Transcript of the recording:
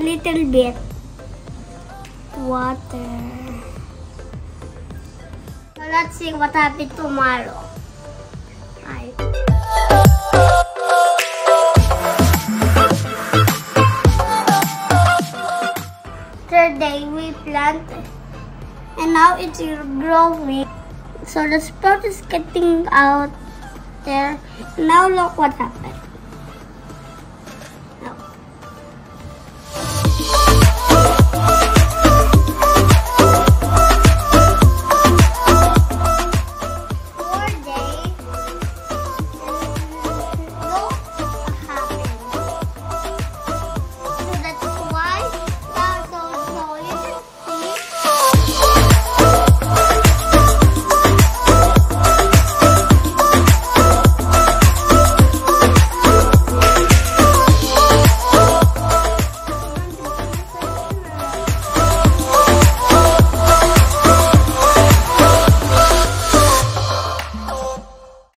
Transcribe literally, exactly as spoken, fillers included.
little bit water. So let's see what happens tomorrow. Right. Third day we planted, and now it's growing. So the sprout is getting out there. Now look what happened.